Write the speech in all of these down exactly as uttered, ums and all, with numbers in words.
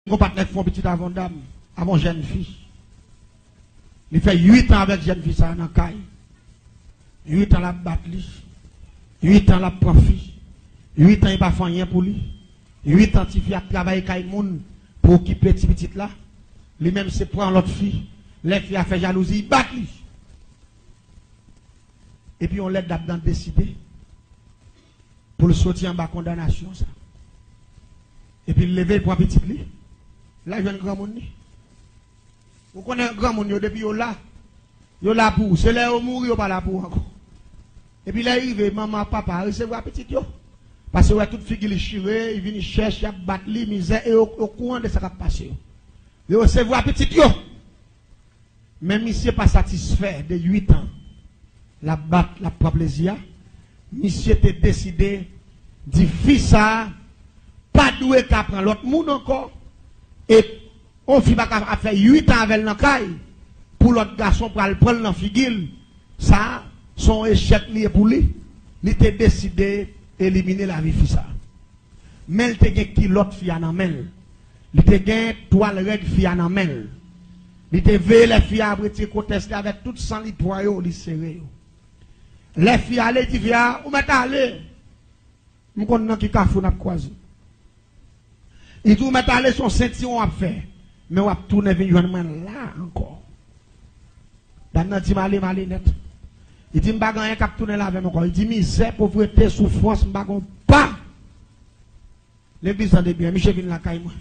Mon partenaire font petit avant dame, avant jeune fille. Il fait huit ans avec jeune fille, ça, dans caille. huit ans, la battre lui. huit ans, la prend fille. huit ans, il n'a pas fait rien pour lui. huit ans, il fait travailler caille moun pour occuper petit petit là. Lui-même, c'est prendre l'autre fille. Les filles a fait jalousie, il bat lui. Et puis, on l'aide d'abord décider pour le sortir en bas condamnation, ça. Et puis, il lever pour un petit lui. Là, je viens de grand monde. Vous connaissez grand monde depuis là. Yo là pour. C'est là où mourir, pas là pour encore. Et puis là, il arrive, maman, papa, recevoir petit yo. Parce que toute fille qui est chirée, il vient chercher, il battre les misère et au courant de ce qui va passer. Il recevoir petit yo. Même monsieur pas satisfait de huit ans, la bat, la propre plaisir. Monsieur était décidé, dit fils ça, pas doué qu'à prendre l'autre monde encore. Et on fit pas faire huit ans avec le caille pour l'autre garçon pour le prendre dans la figure. Ça, son échec lié pour lui. Il était décidé d'éliminer la vie fille ça. Mais il était qui l'autre fille en amène. Il était toile règle fille en amène. Il était veillé les filles à brûler contester avec tout sang li poyo li serré. Les filles allaient dire où m'est allé. Nous connaissons qui kafou n'a croisé. Il dit, mettre aller son ceinturon à faire. Mais on va tourner vers là encore. Dans notre dit, malé, malé net. Il dit, m'ba gagner cap tourner là avec encore. Il dit, misère, pauvreté, souffrance, m'ba gon pas. L'église en bien, Michel vient la caille moi.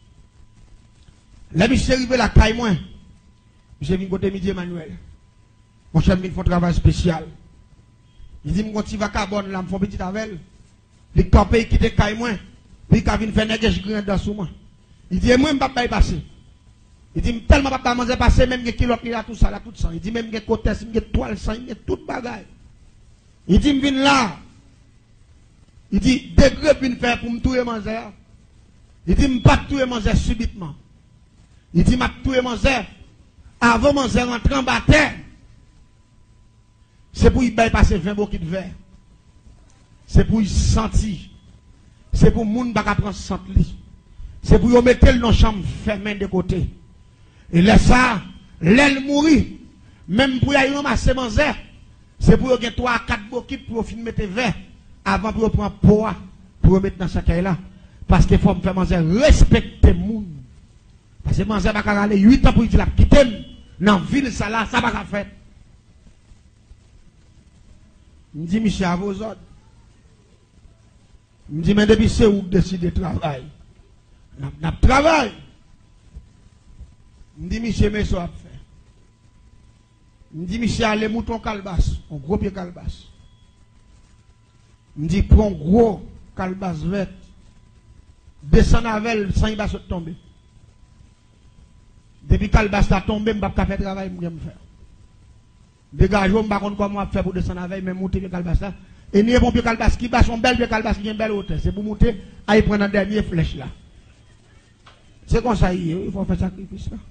Les Michel arrivé la caille moi. Michel vient côté midi Emmanuel. Mon cher vient faire travail spécial. Il dit, m'gon ti va carbone là, m'font petit avec. Les campés qui te caille moi. Puis quand il fait nègre grand dans sous moi. Il dit moi m'pa pas passer. Il dit tellement pas manger passer même que kilo qui là tout ça là tout ça. Il dit même que côté me toile sang, il toute bagaille. Il dit me vinn là. Il dit degré vinn faire pour me tuer manger. Il dit me pas tuer manger subitement. Il dit m'a tuer manger avant manger rentrer en bataille. C'est pour y passer vingt bouquets de verre. C'est pour y sentir. C'est pour moun baka prendre centre li. C'est pour y mettre dans chambre fermée de côté. Et là ça, l'aile mourir. Même pour y ramasser manger, c'est pour y avoir trois quatre bouquets pour fin mettre verre avant pour prendre poids pour mettre dans chaque là. Parce qu'il faut me faire manger respecter moun. Parce que manger baka aller huit ans pour dire la quitter dans ville ça là, ça baka faire. Me dit monsieur à vos ordres. Je me dis, mais depuis c'est où décider de travailler. N'a travail. Je me dis, monsieur, mais ça va faire. Je me dis, monsieur, allez, mouton calbas, un gros pied calbas. Je me dis, prends un gros calbas vert. Descends avec elle sans y va se tomber. Depuis calbas a tombé, je ne vais pas faire travail, je vais faire. Dégage, je ne sais pas comment faire pour descendre avec elle, mais monter le calbas là. Et n'y a pas de calbas qui bat son bel calbas qui est une belle hauteur. C'est pour monter à y prendre la dernière flèche là. C'est comme ça, il faut faire sacrifice là.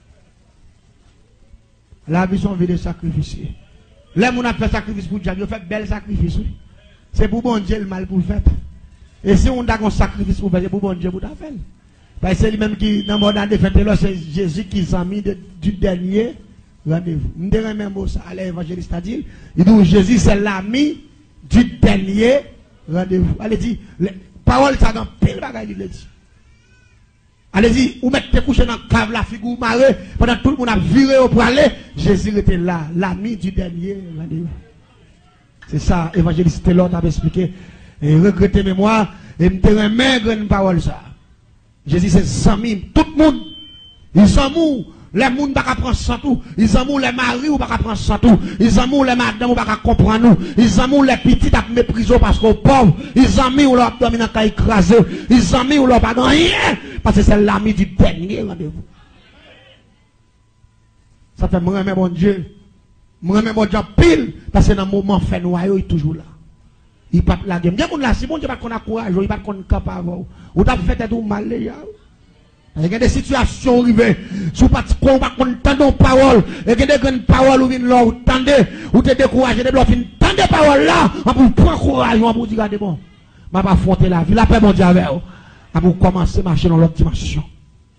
La vie sont vie de sacrifier. Là, on a fait sacrifice pour Dieu, il fait bel sacrifice. C'est pour bon Dieu le mal pour le faire. Et si on a un sacrifice pour faire, c'est pour bon Dieu pour le faire. Parce que c'est lui-même qui, dans le monde de fête, c'est Jésus qui s'est mis du dernier rendez-vous. Nous devons même mot ça à l'évangéliste a dit, il dit Jésus c'est l'ami du dernier rendez-vous. Allez-y, parole ça dans pile bagaille il dit. Allez-y, ou mettez couché dans la cave la figure marée pendant tout le monde a viré pour aller, Jésus était là, l'ami du dernier rendez-vous. C'est ça, évangéliste l'autre a expliqué. Et regretter mémoire et me terrain maigre une parole ça. Jésus c'est ami, tout le monde ils sont mous. Les gens ne peuvent pas prendre sans tout. Ils aiment les maris ou pas prendre sans tout. Ils aiment les madames ou pas comprendre nous. Ils aiment les petits à mépriser parce qu'on pauvre. Ils aiment ou leur abdomen à écraser. Ils aiment ou leur pas rien. Parce que c'est l'ami du dernier rendez-vous. Ça fait moi, mon Dieu. Moi, mon Dieu, pile. Parce que dans le moment fait noyau, il est toujours là. Il pas la game. Il y a des gens si bon Dieu pas qu'on a courage, il pas qu'on capable. Ou t'as fait tout mal. Il y a des situations arrivées, sous pas qu'on va entendre parole, il y a des grandes paroles où viennent là, ou tendez, ou te découragez, de l'autre, tendez parole là, on peut prendre courage, on peut dire, regardez bon, je vais pas affronter la vie, la paix mon Dieu avec vous, on peut commencer à marcher dans l'autre dimension.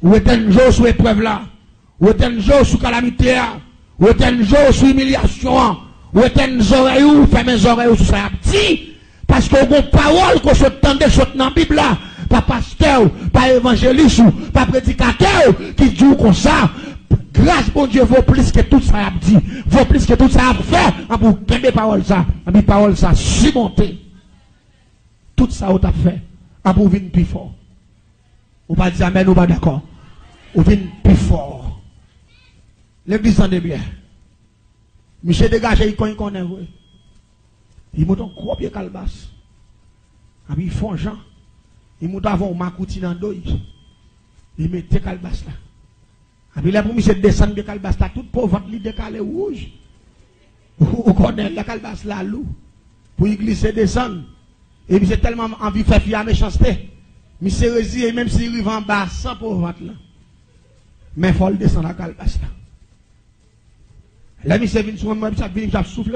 Ou est un jour sous épreuve là. Ou est un jour sous calamité là. Ou est un jour sous humiliation. Ou est un oreilles ou fait mes oreilles sous ça petit. Parce que vos paroles que je tendais dans la Bible là. Pas pasteur, pas évangéliste, pas prédicateur qui dit comme ça. Grâce bon Dieu vaut plus que tout ça a dit. Vaut plus que tout ça a fait. Pour des paroles ça. Des paroles ça surmonter. Tout ça on a fait. Pour venir plus fort. Ou pas dire amen ou pas d'accord. Ou venir plus fort. L'église en est bien. Michel dégagé, il connaît. Il monte un gros pied calebasse. Il font Jean. Il monte avant un macouti dans le dos. Il met des calebasses là. Et puis là, pour monsieur descendre de calebasse là, toute pauvre, il décalé rouge. Vous connaissez la calebasse là, loup. Pour y glisser, descendre. Et puis c'est tellement envie de faire fier à méchanceté. Monsieur réside, et même s'il arrive en bas, sans pauvre là. Mais il faut le descendre la calebasse là. Là, monsieur vient sur moi, il vient souffler.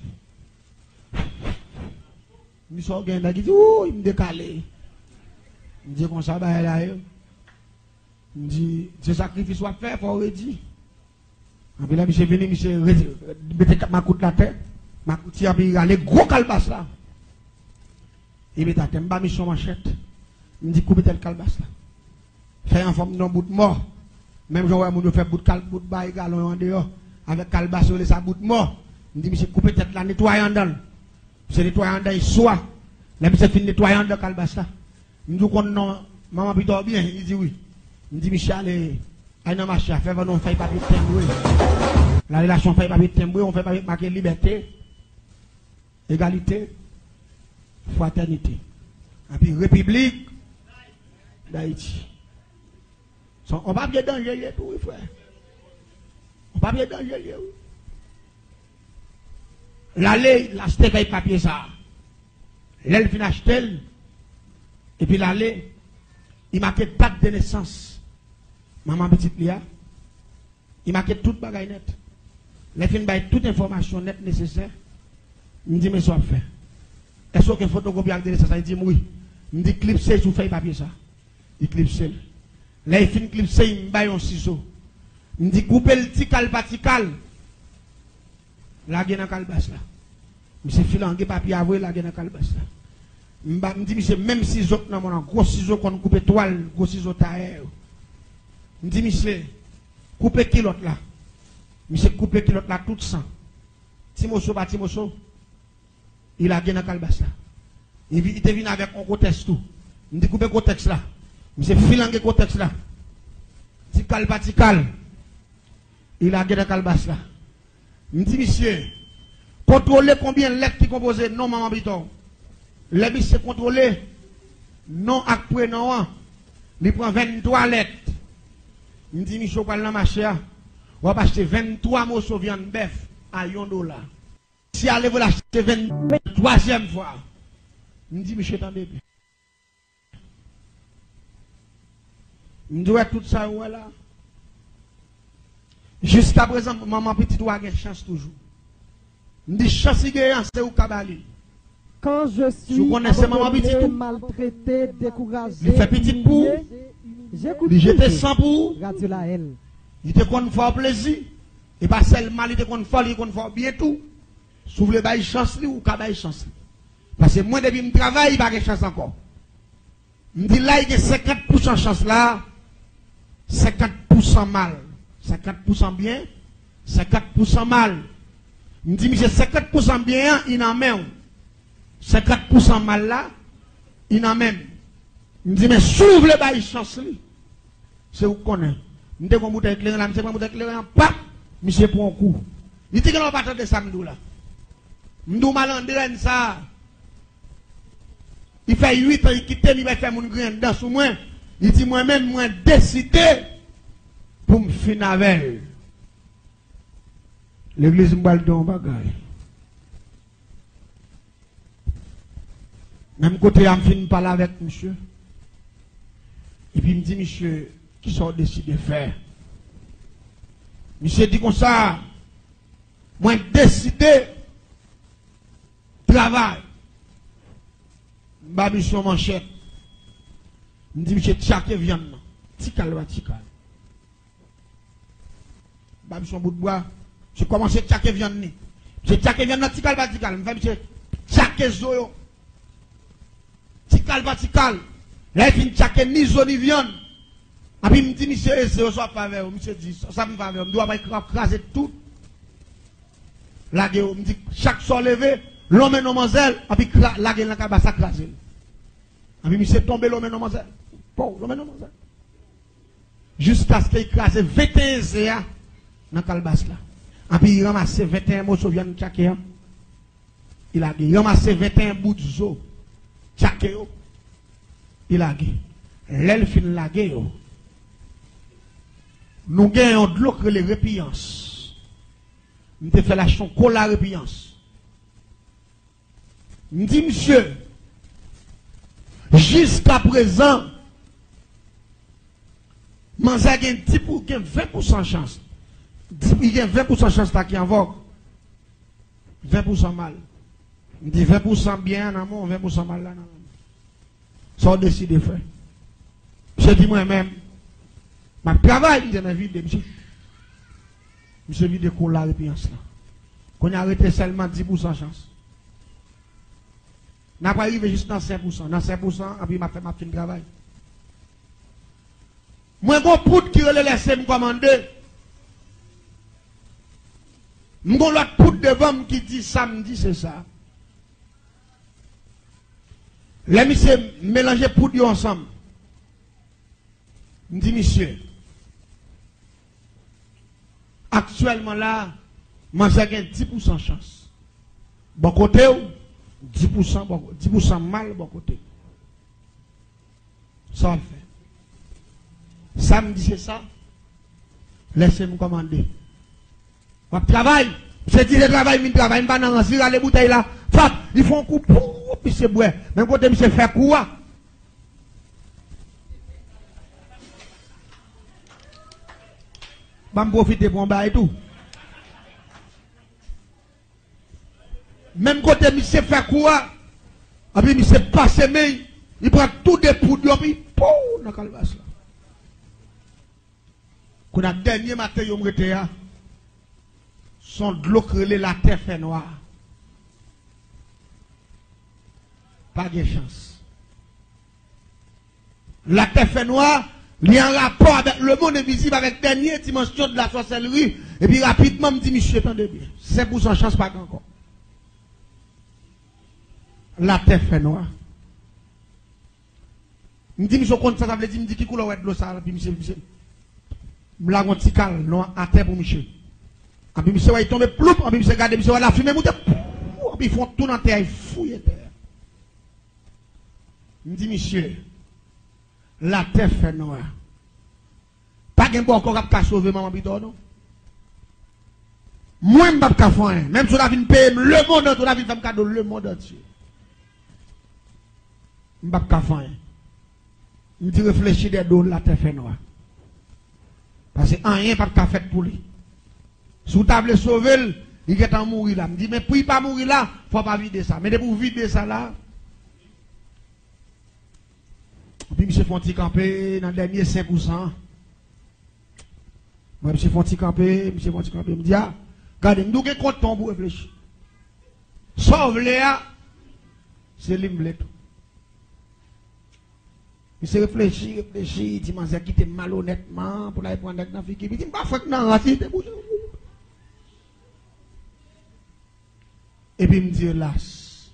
Il sort gain là, il dit, oh, il me décale. Il me dit, comme ça, bah, là, il me dit, ce sacrifice soit fait, il faut redire. Et puis là, monsieur venu, monsieur, mettez ma coute la tête, ma coute, il y a les gros calbasses là. Il met ta tête, il mission manchette. Il me dit, coupez tel calbasse là. Fait en forme d'un bout de mort. Même j'aurais voulu faire bout de calbasse, bout de bail, galon en dehors. Avec calbasse, il sa bout de mort. Il me dit, monsieur, coupez tête là, nettoyez en dedans. C'est nettoyant dans soit. Là, c'est fini nettoyant dans calbasse là. Il me dit qu'on non, maman plutôt bien. Il dit oui. Il me dit Michel, allez, allez dans ma chère, fais non, fait papier timbré. La relation fait papier timbré, on fait papier marqué liberté, égalité, fraternité. Et puis République d'Haïti. On va bien danger tout, oui, frère. On va bien danger, oui. L'aller, l'acheter paye papier ça. L'aile fin acheter. Et puis l'aller, il marque date de naissance. Maman petite Lia. Il marque toute bagaille net. Les fin baille toute information nette nécessaire. Il me dit, mais ça fait. Est-ce que photocopie avec de naissance? Il dit, oui. Il me dit, clipser sous feuille papier ça. Il clipse. Là, il fin clipser, il me baille un ciseau. Il me dit, couper le petit cal patical. La gueule dans calbasse là. Monsieur filant un papier avoué la gueule dans calbasse là. Me dit monsieur même ciseaux dans mon gros ciseaux qu'on coupe toile, gros ciseaux taille. Me dit monsieur couper kilote là. Monsieur couper kilote là tout sang. Timoso pas Timoso. Il a gueule dans calbasse là. Il était venu avec un contexte tout. Me dit couper contexte là. Monsieur filant un contexte là. Ti cal patical. Il a gueule dans calbasse là. Je dis, monsieur, contrôlez combien de lettres qui composent non, maman Biton. Les monsieur contrôler non après non. Il prend vingt-trois lettres. Je dis, monsieur, pas dans ma chère. On va acheter vingt-trois morceaux de viande bœuf à un dollar. Si allez vous l'acheter vingt-troisième fois. Je dis, monsieur, attendez bien. Je dis, tout ça, voilà. Jusqu'à présent, maman petite doit avoir chance toujours. Je dis chance c'est au Kabali. Quand je suis abandonné, maltraité, découragé, il fait petit pour, il jette sans pour, Radio la haine. Il te compte faire plaisir, et pas seulement il te compte faire, il compte faire bien tout. S'ouvre le bail chance ou Kabali chance. Parce que moi depuis je travaille, il n'y a pas de chance encore. Je dis là, il y a cinquante pour cent chance là, cinquante pour cent mal. cinquante pour cent bien, cinquante pour cent mal. Je me dis, mais cinquante pour cent bien, il en même. cinquante pour cent mal là, il en même. Je me dis, mais s'ouvre le bail chance. C'est où qu'on est. Je me dis, qu'on bouteille éclairée là, je me dis, qu'on bouteille éclairée là, pap, monsieur pour un coup. Il dit que l'on va pas de samedi là. Je me dis, malandrène ça. Il fait huit ans, il quitte, il va faire mon grain dans sous moi. Il dit, moi-même, moi, décidé. Pour me finir avec l'église m'a donné un bagage. Même côté, je me finis parler avec monsieur. Et puis il me dit, monsieur, qui sont décidé de faire? Monsieur dit comme ça, moi décidé travail. Ma mission manchette. Il me dit, monsieur, tchake viande. Tikal va tikal. Bah, son bout de bois. Je commence à tchaker viande ni. Je tchaker viande dans tikal va tikal. Je fais tchaker zoyo. Tikal va tikal. Là, il fin tchaker ni zo ni viande. Et puis, il me dit, monsieur, c'est au soir pas vers monsieur dit, ça me va vers, je dois craser tout. Là, il me dit, chaque soir levé, l'homme et mademoiselle, et puis, la gueule, la cabane, ça crase. Et puis, monsieur tombé l'homme et mademoiselle. Bon, l'homme et mademoiselle. Jusqu'à ce qu'il écrase vingt et un zéa dans le calbas là. Et puis, il ramasse vingt et un mots viande tchaké. Il a gagné. Il ramasse vingt et un bouts de zo. Tchaké. Il a gagné. L'elfine la gagné. Nous gagnons de l'eau que les répiances. Nous te fait la chanson qu'on la répiance. Nous dit, monsieur, jusqu'à présent, Manza a vingt pour cent chance. Il y a vingt pour cent chance qui en vogue. vingt pour cent mal. Il dit vingt pour cent bien en amont, vingt pour cent mal là. Ça on décide de faire. Je dis moi-même, ma travail dans la vie de monsieur. Monsieur vide qu'on la réponse là. Qu'on a arrêté seulement dix pour cent chance. N'a pas arrivé juste dans cinq pour cent. Dans cinq pour cent, et puis m'a fait ma fin de travail. Moi, mon poudre qui relève laisser me commander. Mon l'autre poudre devant qui dit samedi, c'est ça. Les messieurs mélanger poudre ensemble. Je dis, monsieur, actuellement là, moi j'ai dix pour cent chance. Bon côté, dix pour cent, dix pour cent mal, bon côté. Ça le fait. Samedi, c'est ça. Laissez-moi commander. On travaille. C'est dit le travail, il travaille, il va dans les bouteilles là. Fap, ils font un coup, puis c'est bois. Même côté, monsieur fait quoi? Je vais profiter pour un bail et tout. Même côté, monsieur fait quoi? Et puis, monsieur passe mais il prend tout des poudres, et puis, pou, dans la calebasse là. Quand on a dernier matin, il y a son de l'eau crélée, la terre fait noire. Pas de chance. La terre fait noire, il y a un rapport avec le monde invisible, avec la dernière dimension de la sorcellerie. Et puis rapidement, me dit, monsieur, attendez bien. cinq pour cent chance, pas encore. La terre fait noire. Me dit, monsieur, quand ça, ça veut dire, me dit, qui couleur de l'eau, ça, puis monsieur, monsieur. Je l'ai dit, non, à terre pour monsieur. Et puis monsieur, il tombe ploup, et puis monsieur, regardez, monsieur, la fumée monte, et puis ils font tout dans la terre, ils fouillent la terre. Je dis, monsieur, la terre fait noire. Pas de bon encore qu'à sauver maman bidon, non? Moi, je ne peux pas faire rien. Même si on a vu payer le monde entier, on a vu faire cadeau le monde entier. Je ne peux pas faire rien. Je dis, réfléchis des dos, la terre fait noire. Parce que rien n'est pas fait pour lui. Si vous voulez sauver, il est en mourir là. Je me dis, mais pour ne pas mourir là, il ne faut pas vider ça. Mais pour vider ça là, puis M. Fonti campé dans le dernier cinq pour cent. Moi, M. Fonti campé, M. Fonti campé, me dit, ah, regardez, nous avons content pour réfléchir. Sauve Léa, c'est l'imblé. Il se réfléchit, réfléchit, il dit, mais quitter malhonnêtement pour aller prendre dans la fille. Il dit, bah, faut que non, racine, et puis il me dit, hélas.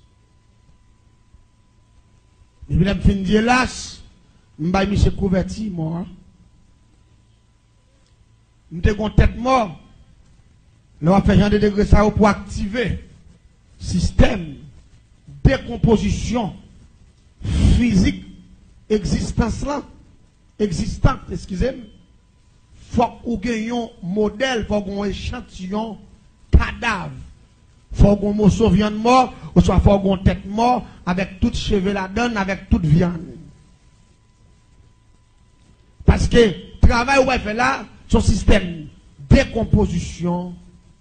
Et puis il me dit, hélas, je me suis converti, moi. Je me suis tête mort. Là, on va faire genre de degré ça pour activer système, décomposition physique, existence là, existante, excusez-moi. Faut qu'on gagne un modèle, faut qu'on échantillon cadavre. Faut qu'on morceau viande mort, ou soit faut qu'on tête mort, avec toute cheveux la donne, avec toute viande. Parce que le travail où elle fait là, son système décomposition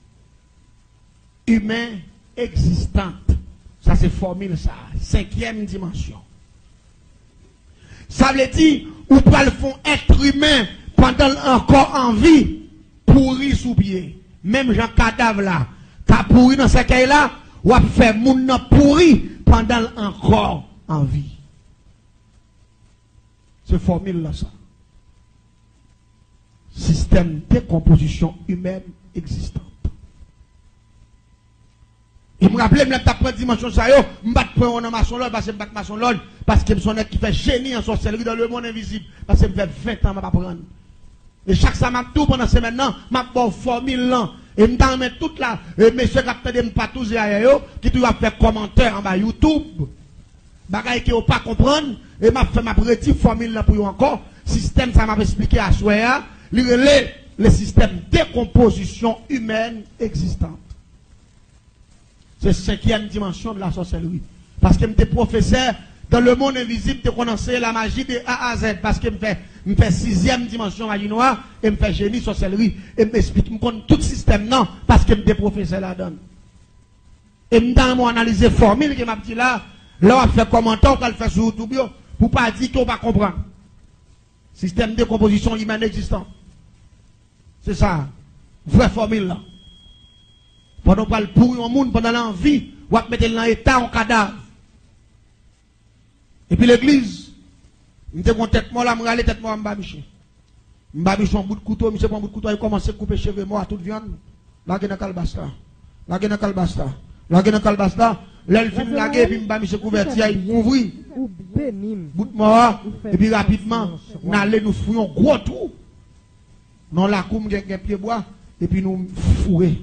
humain existante. Ça c'est formule ça, cinquième dimension. Ça veut dire, ou pas le font être humain pendant encore en vie, pourri sous pied. Même Jean cadavre là, qu'a pourri dans ce cas là, ou a fait moun nan pourri pendant encore en vie. C'est formule là ça. Système de décomposition humaine existante. Et me rappelle, je prends dimension ça, je ne vais pas prendre maçon l'ordre parce que je ne maçon l'ordre parce que je suis qui fait génie en sorcellerie dans le monde invisible. Parce que je fait vingt ans, je ne vais pas prendre. Et chaque fois, je tout pendant ce maintenant, je vais faire formule là. Et je vais mettre toute la, et messieurs qui ne pas tous qui doivent faire commentaire en bas YouTube. Bagaille qui ne pas comprendre. Et je fait ma petite formule là pour vous encore. Système, ça m'a expliqué à soi. Le système de décomposition humaine existante. C'est la cinquième dimension de la sorcellerie. Parce que je suis professeur dans le monde invisible, je connais la magie de A à Z. Parce que je fais, je fais sixième dimension magie noire et je fais génie sorcellerie. Et je m'explique, je connais tout le système non, parce que je suis professeur là-dedans. Et je vais analyser la formule que je dit là. Là, on fait commentaire, on le fait sur YouTube pour ne pas dire qu'on va comprendre. Système de décomposition humaine existant. C'est ça. Vraie formule là. Pendant qu'on parle pour un monde, pendant l'envie, on va mettre dans l'état en cadavre. Et puis l'église, je me tête moi là, je me tête moi, je me babiche. Je me babiche un bout de couteau, je prends un bout de couteau, il commence à couper cheveux moi, toute viande. Là, il y a un calbasta. Là, il y a un calbasta. Là, il y a un calbasta. Là, il filme la guerre, puis je me babiche couverture, il couvre. Bout de mort, et puis rapidement, nous allons nous fouiller un gros trou. Nous la coupe, nous avons un pied bois, et puis nous fourrer.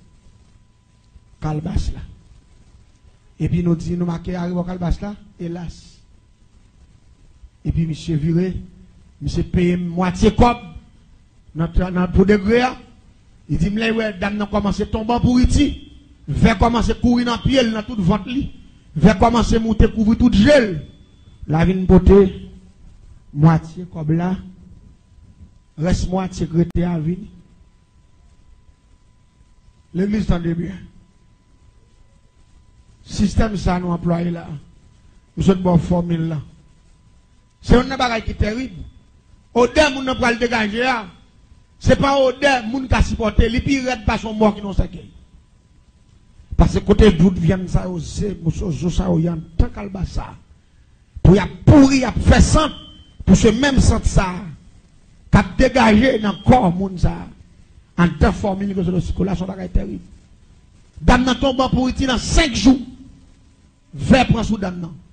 Calbas là. Et puis nous disons, nous marquons arrive au calbas là, hélas. Et puis monsieur viré, monsieur paye moitié cob, pour degré. Il dit, là, ouais, dame, nous commencé à tomber pour iti. Va commencer à courir dans le pied, dans tout ventre li. Va commencer à monter, couvrir tout gel. La vine beauté, moitié cob là, reste moitié grêté à vine. L'église tendez bien. Système ça nous employé là. Nous sommes bonne formule là. C'est un bagage qui est terrible. Odeur moun ne peut le dégager là. C'est pas odeur moun qui a supporté, les pires pas son mort qui n'ont pas. Parce que côté doute vient ça aussi, monsieur ça y a tant qu'alba ça. Pour y a pourri, y a fait sang pour ce même sang ça. Qu'a dégagé dans le corps moun ça. En tant formule que c'est là son bagage terrible. Dame nan tombe pour iti dans cinq jours. Vers prend sous dame nan.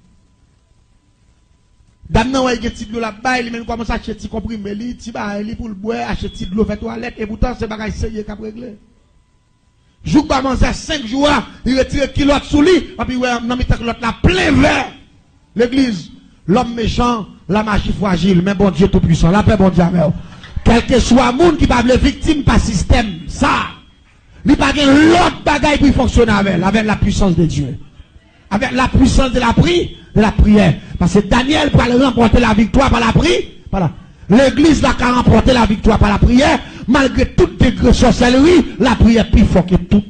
Dame nan ouais ti de l'eau là-bas, il même commence à acheter ti comprimé li, ti ba li pour le boire, acheter de l'eau fait toilette et pourtant c'est bagage sérieux qu'a régler. Jou ba manger cinq jours, il retire kilote sous lui, et puis ouais nan mi tak l'autre là plein vert. L'église, l'homme méchant, la magie fragile, mais bon Dieu tout puissant, la paix bon Dieu avec. Quel que soit monde qui va être victime par système, ça il n'y a pas l'autre bagaille pour fonctionner avec, avec la puissance de Dieu. Avec la puissance de la prière, de la prière. Parce que Daniel peut remporter la victoire par la prière. Voilà. L'église n'a qu'à remporter la victoire par la prière. Malgré toute degré sorcellerie, la prière est plus fort que tout.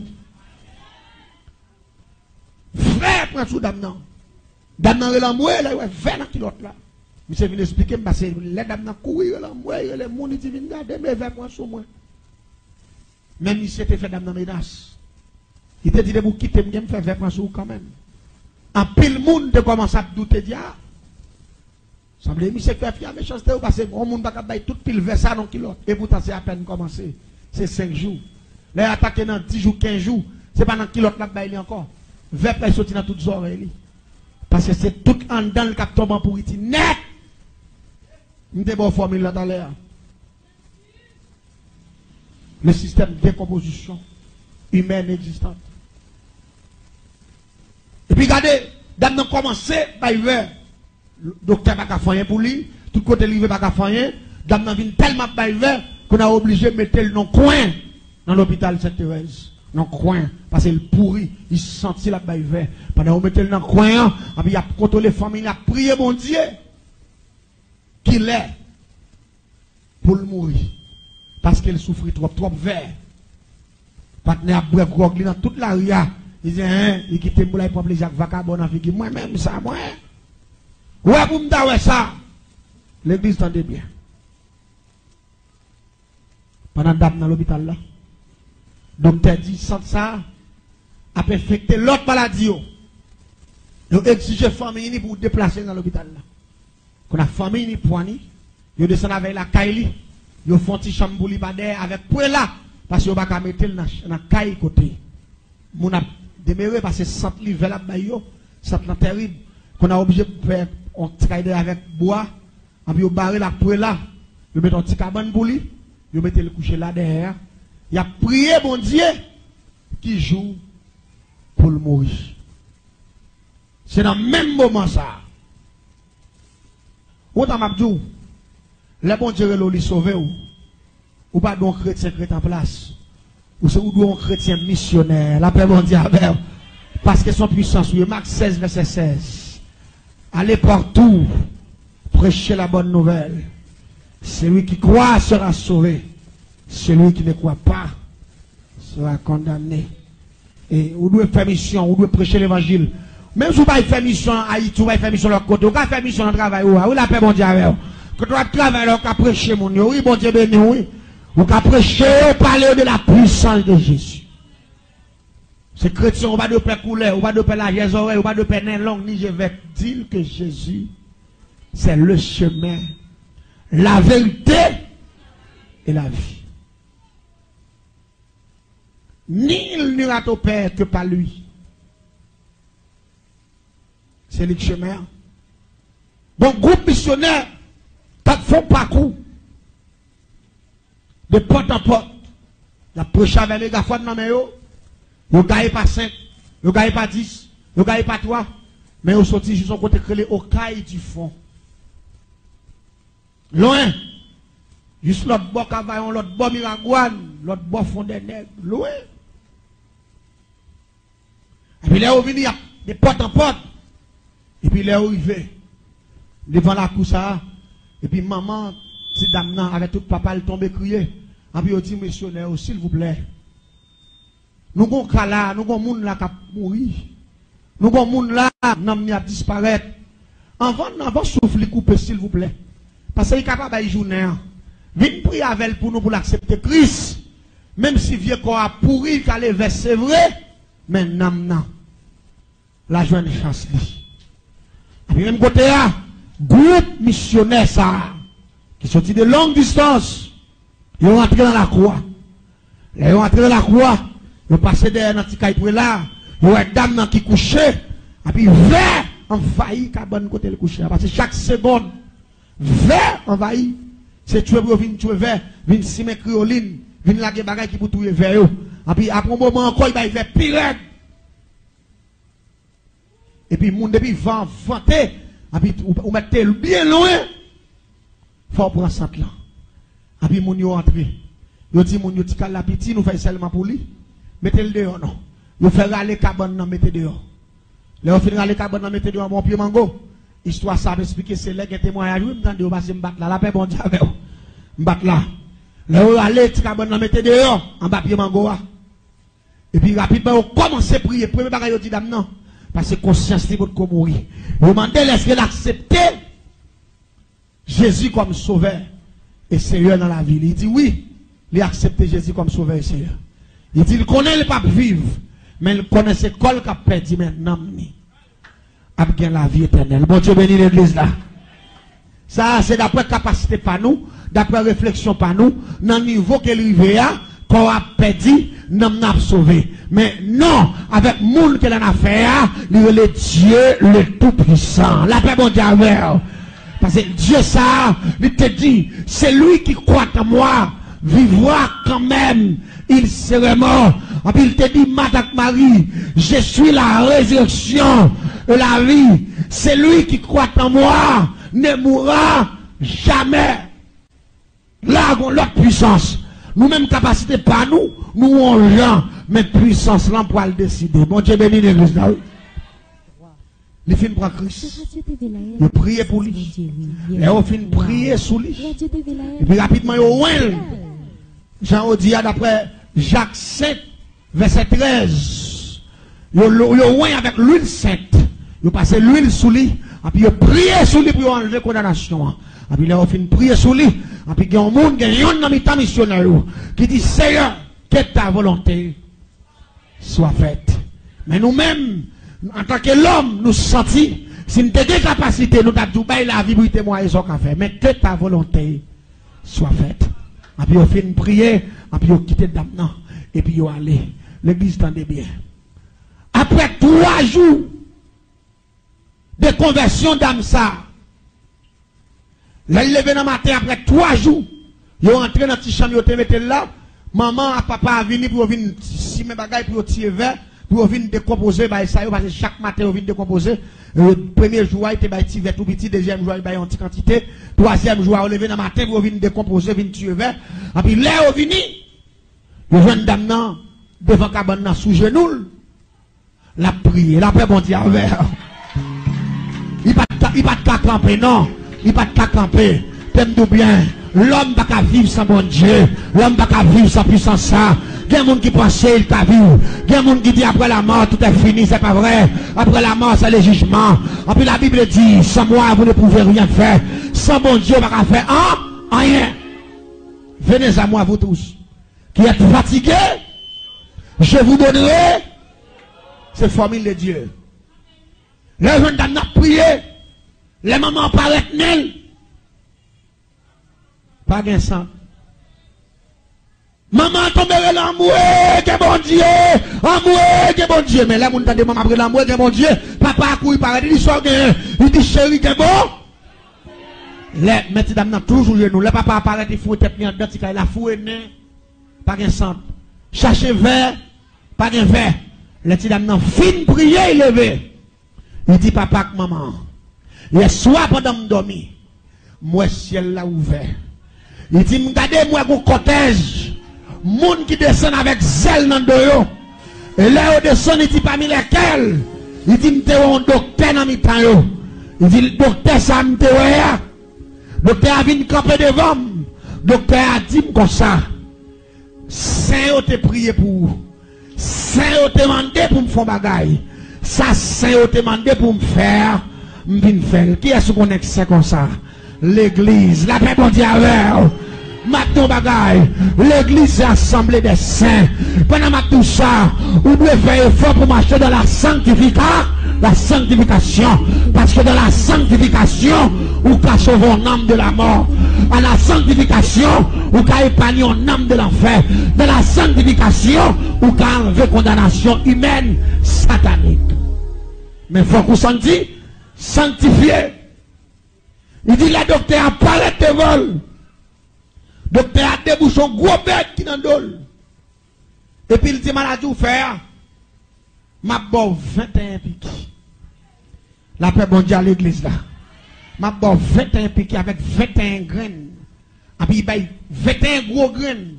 Frère, prends sous dame non. Dame non, il a moué, là, il a vingt kilotes là. Monsieur vient expliquer, parce que les dames n'ont couru, il a moué, les gens qui viennent garder, mais vingt points sur moi. Même si c'était fait dans la menace. Il te dit de vous quitter, je vais faire vingt points sur quand même. En pile monde de commencer à douter de ça. Semble monsieur fait fier méchanceté parce que on monde pas bailler toute pile vers ça non kilote. Et pourtant c'est à peine commencé. C'est cinq jours. Les attaquer dans dix jours, quinze jours, c'est pas dans kilote là bailler encore. vingt personnes sorti dans toutes oreilles. Parce que c'est tout en dans le cap tombant pour iti net. M'te bon formule là dans l'air. Le système de décomposition humaine existante. Et puis regardez, dame n'a commencé par hiver. Le docteur n'a pas fait pour lui, tout côté livré n'a pas fait, dame n'a venu tellement par hiver qu'on a obligé de mettre le nom coin dans l'hôpital Sainte-Thérèse. Dans le coin, parce qu'il pourrit, il se sentit là par hiver. Pendant qu'on mettait le nom coin, il a contrôlé les familles, il a prié mon Dieu qu'il est pour le mourir. Parce qu'elle souffrit trop, trop vert. Partenaire bref, grog, dans toute la ria. Il dit, hein, il quitte pour la plaisir avec vagabond avec moi-même, ça, moi. Ouais, pour me dire ça. L'église tendez bien. Pendant dame dans l'hôpital là, docteur dit, sans ça, a infecté l'autre maladie. Ils exigent famille pour déplacer dans l'hôpital là. Quand la famille ni poigni, ils descendent avec la caille, ils font petit chambre pour avec pour là, parce qu'ils ne peuvent pas mettre dans la caille côté. Mon a demeuré parce que cent livres là bayo, ça terrible. Qu'on a obligé de faire un trader avec bois, et puis on barre la pour là, ils mettent un petit cabane pour lui, ils mettent le coucher là derrière. Il a prié mon Dieu qui joue pour le mourir. C'est dans le même moment ça. Autant m'a dit, le bon Dieu le sauver ou ou pas donc chrétien chrétien en place. Ou c'est ou un chrétien missionnaire. La paix bon Dieu avec. Parce que son puissance, oui, Marc seize, verset seize. Allez partout, prêchez la bonne nouvelle. Celui qui croit sera sauvé. Celui qui ne croit pas sera condamné. Et vous devez faire mission, vous devez prêcher l'évangile. Même si vous ne faire mission à Haïti, vous ne faire mission de l'autre côté, vous ne faire mission de travail, vous la paix bon Dieu avec. Quand vous travaillez, vous pouvez prêcher mon Dieu, oui, bon Dieu béni, oui. Vous pouvez prêcher, parler de la puissance de Jésus. Ces chrétiens, on va de paix couler, on va de paix la gèse oreille, on va de paix nain longue, ni je vais dire que Jésus, c'est le chemin, la vérité et la vie. Nul n'ira au Père que par lui. C'est le chemin. Bon, groupe missionnaire, pas de fond parcours. De porte en porte. La prêche avec les gars, dans mes yeux. Vous ne gagnez pas cinq, vous ne gagnez pas dix, vous ne gagnez pas trois. Mais vous sortez juste au côté créé au caille du fond. Loin. Juste l'autre bord cavaillon, l'autre bord miragouane, l'autre bord fond des nègres. Loin. Et puis là, vous venez de porte en porte. Et puis là, vous arrivez devant la cour ça. Et puis maman, si dame nan, avec tout papa, elle tombe crier. Et puis vous dit, missionnaire, s'il vous plaît. Nous avons cas là, nous avons monde là qui a mouru. Nous avons monde là, qui a disparaître. Avant, avant, souffle couper, s'il vous plaît. Parce qu'il est capable de journée. Venez prier avec elle pour nous pour l'accepter Christ. Même si vieux corps a pourri, qu'elle est vers, c'est vrai. Mais non, non. La joie chance. Et puis même côté là, groupe missionnaire ça, qui sont de longue distance, ils ont entré dans la croix. Ils ont entré dans la croix. Ils ont passé derrière notre petit là. Ils ont une dame qui couchait. Et puis, vers envahi, cabane côté le coucher. Parce que chaque seconde, vers envahi. C'est tuer pour venir tuer vers, venir simer crioline, venir la bagaille qui pour tuer vers eux. Et puis, après un moment encore, il va y faire pire. Et puis, moun depuis vent, vanté. Et puis, vous mettez bien loin. Faut prendre ça là. Et puis, moun yo entré. Yo dit, moun yo ti kal la piti, nous faisons seulement pour lui. Mettez le dehors, non. Vous faites râler cabane, non, mettez dehors. Là, vous faites râler cabane, non, mettez dehors, mon pied mango. Histoire, ça va expliquer, c'est là que témoignage, oui, m'tendez, vous passez m'battre là, la paix, bon Dieu, avec vous. M'battre là. Là, vous allez, cabane, non, mettez dehors, en bas, pied mango, et puis, rapidement, vous commencez à prier. Premier bagage, vous dit, dame, non. Parce que conscience, c'est votre mourir. Vous demandez, est-ce qu'elle accepte Jésus comme sauveur et Seigneur dans la vie? Il dit, oui, il a accepté Jésus comme sauveur et Seigneur. Il dit, il connaît le pape vivre, mais il connaît ce col qu'a perdu maintenant. A bien la vie éternelle. Bon Dieu bénit l'église là. Ça, c'est d'après capacité par nous, d'après réflexion par nous, dans le niveau qu'elle arrive à, qu'on a perdu, nous n'a sauvé. Mais non, avec monde qu'elle en a fait, il est le Dieu le Tout-Puissant. La paix, bon Dieu, parce que Dieu, ça, il te dit, c'est lui qui croit en moi, vivra quand même. Il serait mort. Et puis il te dit, Madame Marie, je suis la résurrection et la vie. C'est lui qui croit en moi, ne mourra jamais. Là, on a l'autre puissance. Nous-mêmes, capacité pas nous, nous on gens, mais puissance là pour le décider. Bon Dieu béni l'église là. Il finit pour Christ. Il prie pour lui. Et on finit prier sous lui. Et puis rapidement, il y a Jean dit d'après Jacques sept, verset treize. Il y a avec l'huile sainte. Il passe l'huile sous lui. Et puis il prie sous lui pour enlever la condamnation. Et puis là, on finit prier sur lui. Et puis il y a un monde, il y a un ami missionnaire qui dit, Seigneur, que ta volonté soit faite. Mais nous-mêmes, en tant que l'homme, nous sentons, si nous avons des capacités, nous avons dit, la vie pour témoigner ce qu'on fait. Mais que ta volonté soit faite. Et puis on fait une prière, et puis on quitte maintenant. Et puis on allait. L'église tendait bien. Après trois jours de conversion d'âme ça, là, il levé dans le matin, après trois jours, ils ont entré dans la petite chambre, ils ont mis là. Maman et papa a venu pour venir si mes bagages pour tirer vers, pour venir décomposer, bah, ça, parce que chaque matin, ils viennent décomposer. Le premier jour, il était petit vers tout petit, deuxième jour, il était en petite quantité, troisième jour, il levé dans le matin pour venir décomposer, venir tirer vers. Et puis là, ils viennent, le jeune dame, devant cabane, sous genou, la prière, la paix, bon Dieu, avec. Il ne va pas camper, non. Il ne va pas camper. T'aimes-nous bien. L'homme ne va pas vivre sans bon Dieu. L'homme ne va pas vivre sans puissance. Il y a des gens qui pensent qu'il t'a vu. Il y a des gens qui disent après la mort, tout est fini. C'est pas vrai. Après la mort, c'est le jugement. Et puis la Bible dit, sans moi, vous ne pouvez rien faire. Sans bon Dieu, vous ne pouvez faire hein? Rien. Venez à moi, vous tous, qui êtes fatigués. Je vous donnerai cette formule de Dieu. Les gens d'Anna prié. Les mamans paraissent nelles. Pas de sang. Maman tomberait l'amour, que bon Dieu. Amour, que bon Dieu. Mais là, mon tante maman après l'amour, que bon Dieu. Papa a couru par il dit, il dit, chérie, que bon. Les mettez d'Anna toujours nous. Le papa apparaît, il faut être mis en dedans, il a foué, pas de sang. Cherchez verre, pas de verre. Les petits d'Anna fin prier, il levé. Il dit, papa, maman. Le soir pendant que je dormis, moi, le ciel l'a ouvert. Il dit, regardez, moi, mon cortège, monde qui descend avec zèle dans le dos. Et là, on descend, il dit, parmi lesquels, il dit, m'te un docteur dans mi temps. Il dit, le docteur, ça m'te ouais. Docteur a venu camper devant. Docteur a dit, comme ça, Saint, te prié pour. Saint, te demandé pour me faire bagaille. Ça, Saint, te demandé pour me faire. Qui est-ce qu'on est comme ça? L'église, la paix bon Dieu avec. Maintenant bagaille, l'église c'est assemblée des saints. Pendant tout ça, vous devez faire effort pour marcher dans la sanctification, la sanctification. Parce que dans la sanctification, vous pouvez sauver un âme de la mort. À la sanctification, vous pouvez épargner un âme de l'enfer. Dans la sanctification, vous pouvez enlever condamnation humaine, satanique. Mais il faut qu'on s'en dise. Sanctifié. Il dit la docteur apparaît de vol. Docteur a débouché un gros bête qui dans le et puis il dit maladie ou faire. Ma bon vingt et un piquets. La paix bon Dieu à l'église là. Ma bon vingt et un piquets avec vingt et un graines. Et puis il baille vingt et un gros graines.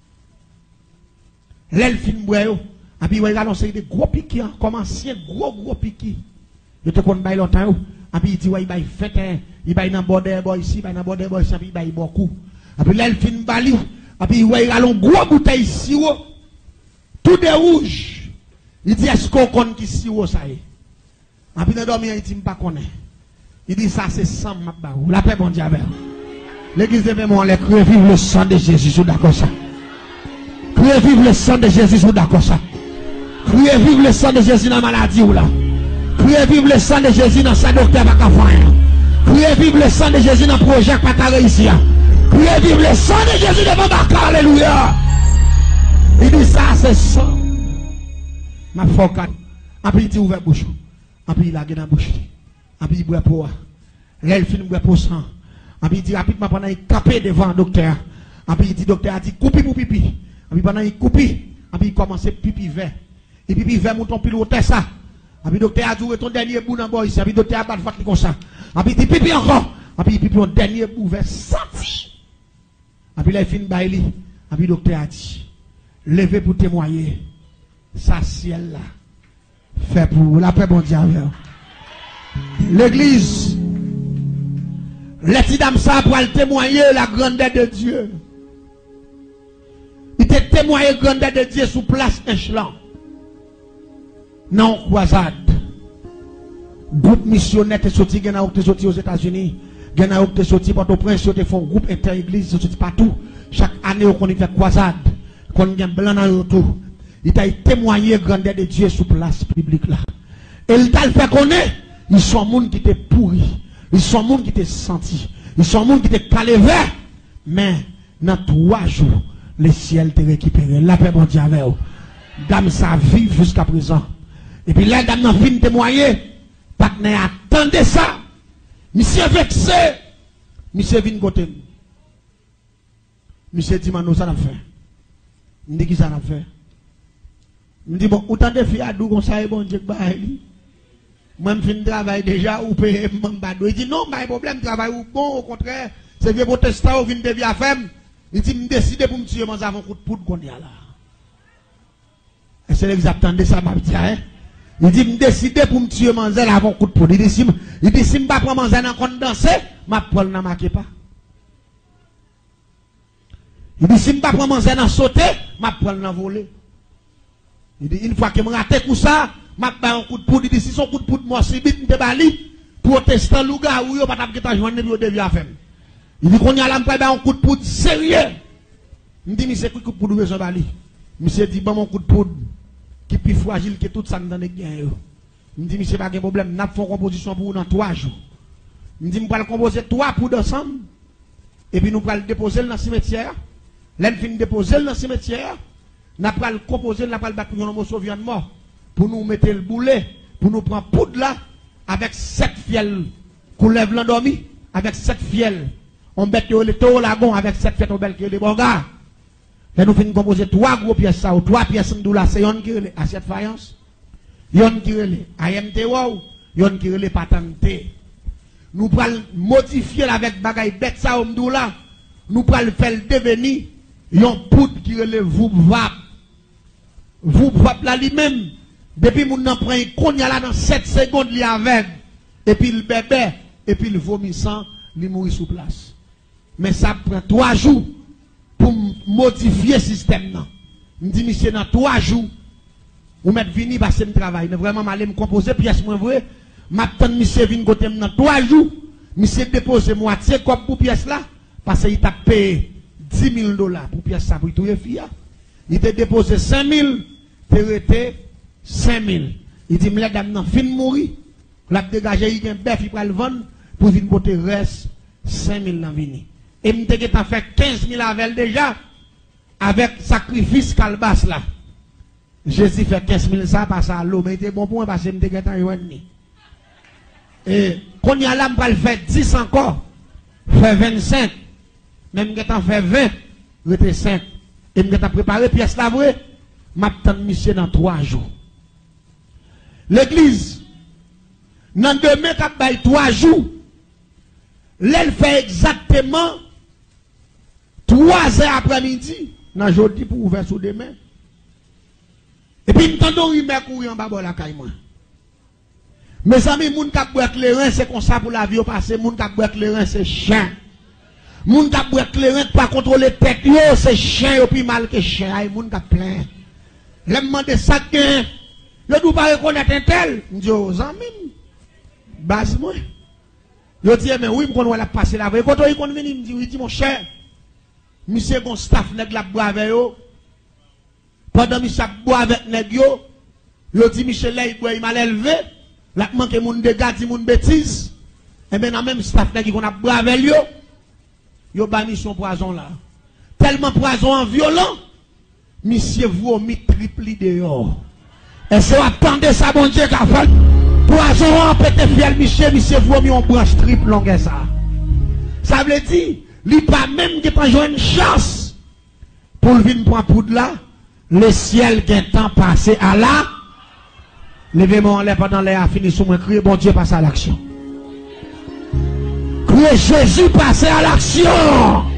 L'elfine boyo. Et puis il va annoncer des gros piquets comme ancien gros gros piquets. Je te connais longtemps. Et puis il dit, ouais, il va faire un, il va dans le border boy ici, il va dans le border boy ici, il va beaucoup. Et puis là, il fait une bali. Et puis il a une grosse bouteille ici, tout de rouge. Il dit, est-ce qu'on connaît qui ici, ça y est. Et puis dans le dormir, il dit, je ne pas connaître. Il dit, ça c'est sang, ma barou. La paix, bon Dieu, avec. L'église de Vémon, les crier vive le sang de Jésus, sous d'accord ça. Crier vive le sang de Jésus, sous d'accord ça. Crier vive le sang de Jésus dans la maladie, ou là. Priez vive le sang de Jésus dans sa docteur pas qu'à faire. Priez vive le sang de Jésus dans le projet pas qu'à réussir. Priez vive le sang de Jésus devant Bakar. Alléluia. Il dit ça, c'est sang. Ma focale. Après il dit ouvert bouche. Après il a gagné la bouche. Après il boit pour. Là il finit boire pour sang. Après il dit rapidement pendant il capé devant le docteur. Après il dit docteur a dit coupi pour pipi. Après pendant il coupi. Après il commence pipi vert. Et pipi vert mouton pilote ça. Et puis, docteur a dit, ton dernier bout dans le bois ici. Et puis, docteur a battu comme ça. Et puis, il dit, pipi encore. Et puis, il pipi un dernier bout vers senti. Et puis, là, il finit baili. Et puis, docteur a dit, levez pour témoigner. Ça, ciel là. Fait pour la paix, bon Dieu. L'église. Les petits dames, ça, pour témoigner la grandeur de Dieu. Il te témoigné la grandeur de Dieu sous place échelon. Non, croisade. Groupe missionnaire est sorti aux États-Unis. Gen a te sorti Port-au-Prince, te font groupe inter-église, sorti partout. Chaque année, on fait croisade. Qu'on gagne blanc dans le tout. Il t'a témoigné grandeur de Dieu sur place publique là. Et il t'a fait connaître. Ils sont monde qui étaient pourris. Ils sont monde qui étaient sentis. Ils sont monde qui étaient calés vert. Mais dans trois jours, le ciel t'a récupéré. La paix bon Dieu avec vous. Dame ça vive jusqu'à présent. Et puis là, dame n'a fini témoigner. Partenaire attendez ça. Monsieur vexé. Monsieur vient côté. Monsieur dit, nous ça n'a fait. Je dis qui ça n'a fait. Je dis, bon, autant de filles à d'où comme ça, bon Dieu, bah, moi, je finis travail déjà, ou payer, il dit, non, pas de problème, travail ou bon, au contraire, c'est vieux protestant, ou vient de bien faire. Il dit, je décide pour me tuer, moi, avant coup de poudre qu'on y a là. Et c'est exactement ça, ma petite, hein. Il dit, je décide pour me tuer, moi, avant coup de poudre. Il dit, si je ne pas prendre mon compte danser, ma poêle n'a marqué pas. Il dit, si je ne pas prendre mon dans sauter, ma poêle n'a volé. Il dit, une fois que je rate tout ça, je vais un coup de poudre. Il dit, si son coup de poudre, moi, si vite, je bali, protestant, louga, ou yo, pas de ta journée, ou de à faire. Il dit, qu'on y a là, je vais un coup de poudre sérieux. Il dit, mais c'est quoi coup de poudre, je bali? Monsieur dit, bon, mon coup de poudre, qui est plus fragile que tout ça dans les gains. Il dit, monsieur, pas de problème, nous avons une composition pour vous dans trois jours. Il dit, nous allons composer trois poudres ensemble, et puis nous allons le déposer dans le cimetière. Là, nous allons déposer dans le cimetière. Nous allons le composer, nous allons le battre pour un morceau de mort. Pour nous mettre le boulet, pour nous prendre poudre là, avec sept fiels, qu'on lève l'endormi, avec sept fiels. On bête le taux lagon, avec sept fiels, on bête les bons gars. Là, nous finissons composer trois gros pièces, ça, ou trois pièces de là, c'est yon qui relève assiette faïence, yon qui relève A M T wow, yon qui relève patente. Nous allons modifier avec bagaille bête ça, on là, nous allons faire devenir yon poudre qui relève vous vap. Vous vap là lui-même. Depuis mon n'en prend un qu'on y a là dans sept secondes, il est avec. Et puis le bébé, et puis le vomissant, il mourit sous place. Mais ça prend trois jours pour modifier le système. Je dis, monsieur, dans trois jours, vous mettez vini passer le travail. Vraiment, je vais me composer pièce moins vrai. Maintenant, monsieur vient côté dans trois jours. Monsieur dépose moitié comme pour pièce là. Parce qu'il t'a payé dix mille dollars pour pièce ça pour tout les filles. Il t'a déposé cinq mille, il t'a arrêté cinq mille. Il dit, mais dame, non, fin de mourir. La dégager, il y a un bœuf, il va le vendre pour venir porter reste cinq mille dans vini. Et il t'a fait quinze mille avec déjà, avec sacrifice calbas là. Jésus fait quinze mille ça, passe à l'eau, mais il était bon pour moi parce que il était en et quand il y a là, il fait dix encore, fait vingt-cinq, même il a fait vingt, il était cinq. Et il a préparé pièce là, vrai, m'attend monsieur dans trois jours. L'église, dans demain, quand il trois jours, elle fait exactement trois heures après-midi, dans jeudi pour ouvrir sous demain. Et puis, nous entendons une mère courir en bas de la caille. Mes amis, moun kap boit les reins, c'est comme ça pour la vie au passé. Moun kap boit les reins, c'est chien. Moun kap boit les reins, pas contrôler tête, yo, c'est chien, yo, puis mal que chien. Ay, moun kap plein. Je me demande ça que, je ne pas reconnaître un tel. Je dis, aux amis, base moi. Je dis, mais oui, je vais la passer là. Quand il est venu, il me dit, oui, dit, mon cher, monsieur, mon staff, nèg la boit avec yo. Pendant que monsieur boit avec nèg yo, je dis, Michel, là, il boit, il m'a élevé. La manque moun dégâts, di moun bêtise. Et bien, dans même staff qui qu'on a boit avec yo, yo banni son poison là. Tellement poison en violent, monsieur vomit triple dehors. Et si vous attendez ça, bon Dieu, qu'a fait, poison en pété fiel, monsieur, monsieur vomit en branche triple longue ça. Ça veut dire, il pas même qui pas une chance pour venir prendre poudre là, le ciel qui est temps passé à là. Levez-moi en l'air pendant l'air, fini sous moi, criez, bon Dieu, passe à l'action. Criez, Jésus, passe à l'action.